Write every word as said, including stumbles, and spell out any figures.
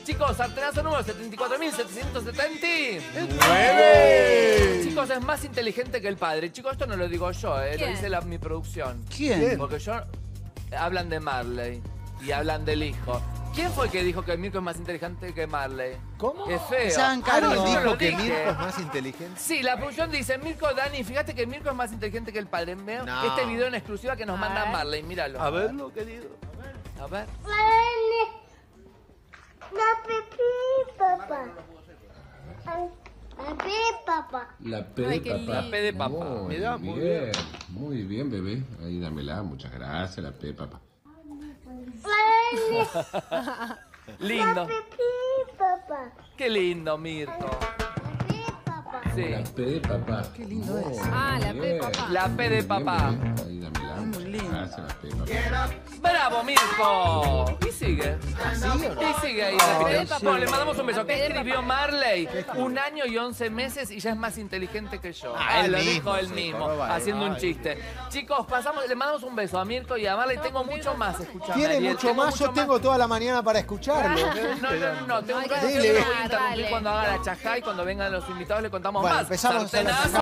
Chicos, sartenazo número setenta y cuatro mil setecientos setenta y ¡Nueve! Chicos, es más inteligente que el padre. Chicos, esto no lo digo yo, eh, lo ¿Quién? dice la, mi producción. ¿Quién? Porque yo... Hablan de Marley y hablan del hijo. ¿Quién fue el que dijo que Mirko es más inteligente que Marley? ¿Cómo? Qué feo. Se hagan Ah, cargo. no, yo no Dijo lo que dije. Mirko es más inteligente. Sí, la producción dice, Mirko, Dani, fíjate que Mirko es más inteligente que el padre. Veo No. este video en exclusiva que nos A manda ver. Marley, míralo. A verlo, querido. A ver. La pipí, papá. La pipí, papá. La P Ay, de qué papá. lindo. La P de papá. Muy Mirá, bien, muy bien. muy bien, bebé. Ahí dámela, muchas gracias, la P de papá. Lindo. La pipí, papá. Qué lindo, Mirko. La pipí, papá. Sí. La P de papá. Qué lindo es. Ah, la P de papá. La P de papá. Ahí dámela, muchas gracias, la P de papá. ¡Bravo, Mirko! Y sigue. Y sigue ahí. repitiendo. papá. Bueno, le mandamos un beso. La P ¿Qué de escribió papá. Marley? Un año y once meses y ya es más inteligente que yo. Ah, él lo mismo, dijo él sí, mismo, corroba, haciendo un ay. chiste. Chicos, pasamos, le mandamos un beso a Mirko y a Marley. Tengo mucho más, escuchame. Tiene Ariel, mucho tengo más, yo tengo toda la mañana para escucharlo. No, no, no, no, tengo Ay, que qué hacer dile. voy a interrumpir Dale. cuando haga la chajá y cuando vengan los invitados le contamos Bueno, más. empezamos a la Sartenazo.